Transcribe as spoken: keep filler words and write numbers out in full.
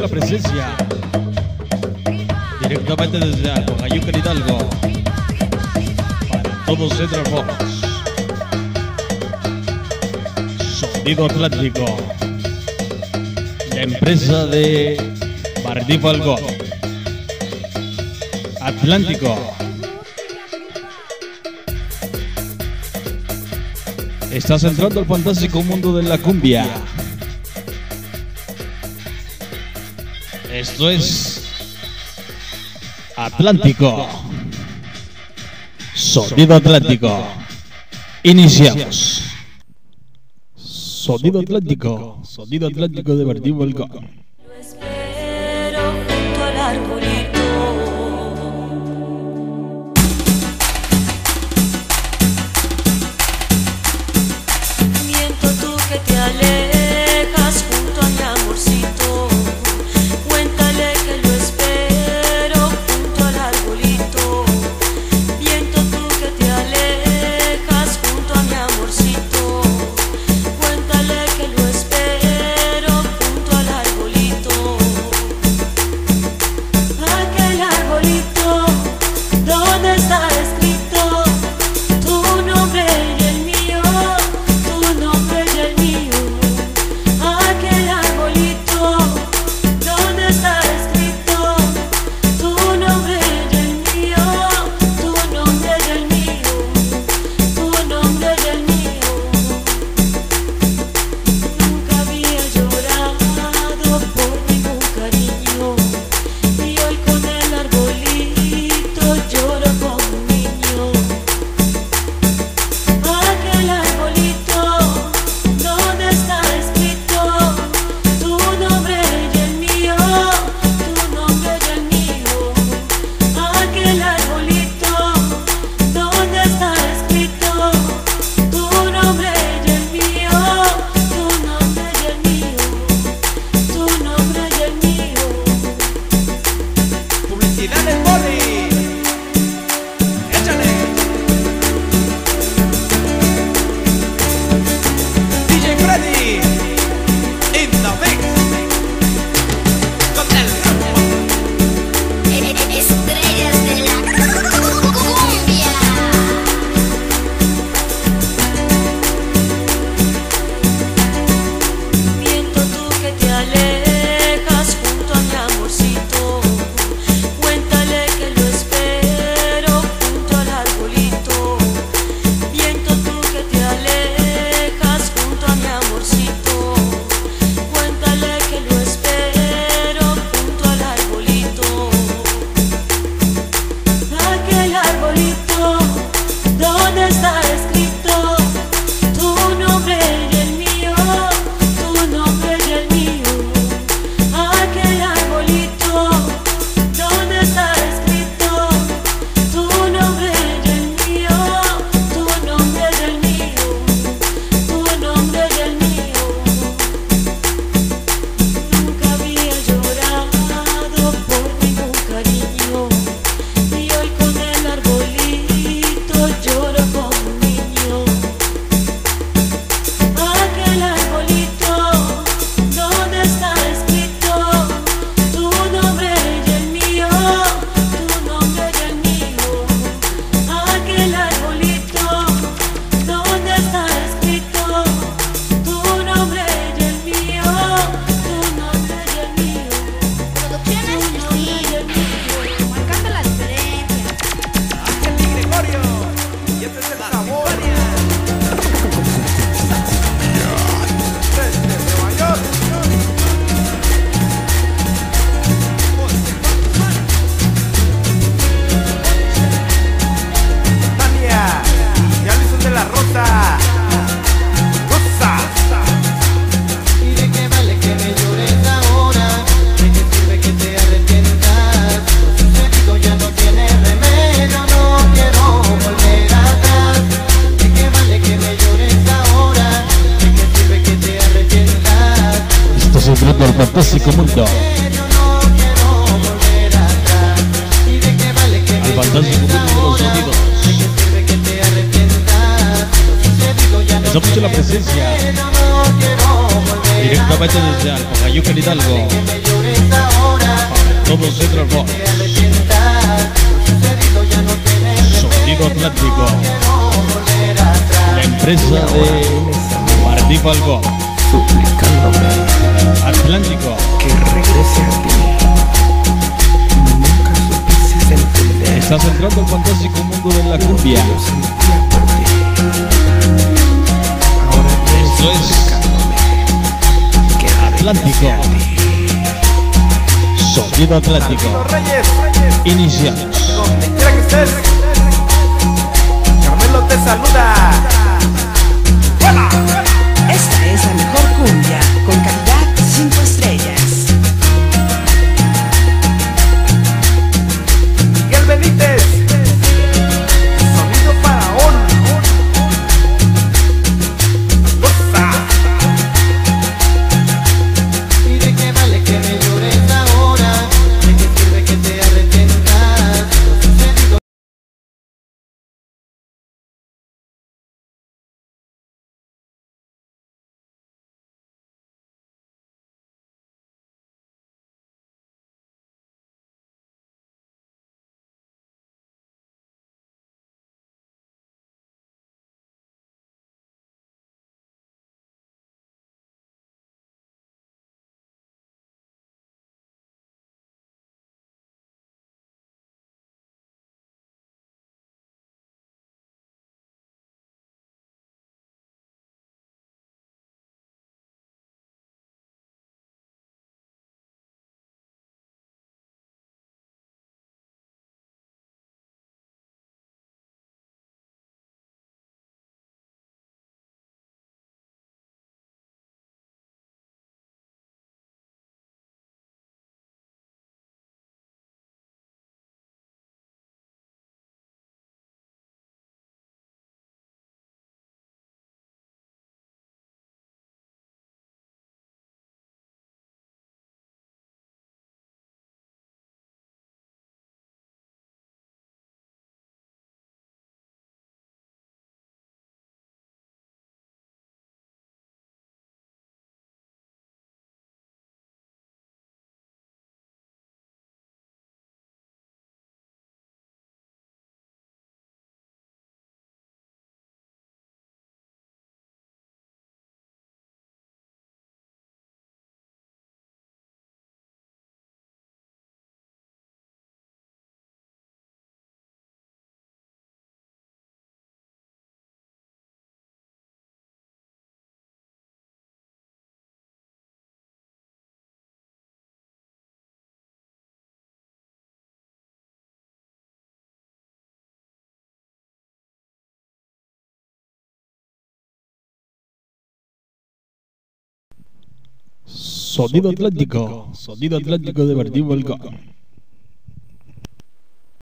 la presencia directamente desde Alpogayuca, Hidalgo, para todos Central Fox. Sonido Atlántico, la empresa de Martí Falcón. Atlántico. Estás entrando al fantástico mundo de la cumbia. Esto es Atlántico. Sonido Atlántico. Iniciamos. Sonido Atlántico. Sonido Atlántico de Martí Falcón. Lo espero junto al arbolito. Miento tú que te alejas junto a mi amorcito. Cuéntale que lo espero junto al arbolito. Miento tú que te alejas junto a mi amorcito. Cuéntale que lo espero junto al arbolito. Aquel arbolito donde está escrito tu nombre y el mío, tu nombre y el mío. Aquel arbolito donde está escrito tu nombre y el mío, tu nombre y el mío, tu nombre y el mío. Nunca había llorado por ningún cariño y hoy con el arbolito lloro como un niño. Aquel arbolito donde está escrito tu nombre y el mío, tu nombre y el mío. Aquel arbolito donde está escrito tu nombre y el mío, tu nombre y el mío, tu nombre y el mío. Publicidad del Boli. Échale. D J Freddy in the mix. Con el Estrellas de la cumbia. Miento tú que te alejas junto a mi amorcito. Cuéntale que lo espero junto al arbolito. Miento tú que te alejas junto a mi amorcito. Cuéntale que lo espero junto al arbolito. Aquel arbolito donde está escrito tu nombre y el mío, tu nombre y el mío. Aquel arbolito donde está escrito tu nombre y el mío, tu nombre y el mío, tu nombre y el mío. Nunca había llorado por ningún cariño y hoy con el arbolito lloro como un niño. Aquel arbolito donde está escrito tu nombre y el mío, tu nombre y el mío. Aquel arbolito donde está escrito tu nombre y el mío, tu nombre y el mío, Producciones tu nombre y el mío. marcando la diferencia. Ángel y Gregorio. Y este es el sabor. Desde Nueva York. Tania y Alison de la Rosa. Rosa. ¿Y de qué vale que me llores ahora? ¿De qué sirve que te arrepientas? Lo sucedido ya no tiene remedio, no quiero volver atrás. ¿De qué vale que me llores ahora? ¿De qué sirve que te arrepientas? Estás entrando al fantástico mundo. Yo no quiero volver atrás. ¿Y de qué vale que me Al fantástico llores mundo de los ahora? sonidos. ¿De qué sirve que te arrepientas? Lo sucedido ya no Estamos en la tiene presencia remedio, no quiero volver directamente atrás. desde Alpogayuca, Hidalgo, Que me llores llores ahora, Todo Central Fox. te arrepientas, lo sucedido ya no tiene Sonido remedio, Atlántico. no quiero volver atrás. La empresa de Martí Falcón. suplicándome Atlántico. que regrese a ti. Nunca supiste entender Estás entrando al fantástico mundo de la cumbia. lo sentía por ti. Ahora vienes Esto es suplicándome que Atlántico. regrese a ti. Sonido Atlántico. Los Reyes, Reyes, Iniciamos. donde quiera que estés. Carmelo te saluda. ¡Vuela! Esta es la mejor cumbia, con calidad cinco estrellas. Miguel Benítez. Sonido Faraón. ¡Goza! ¿Y de qué vale que me llores ahora? ¿De qué sirve que te arrepientas? Lo sucedido. Sonido Atlántico. Sonido Atlántico de Martí Falcón.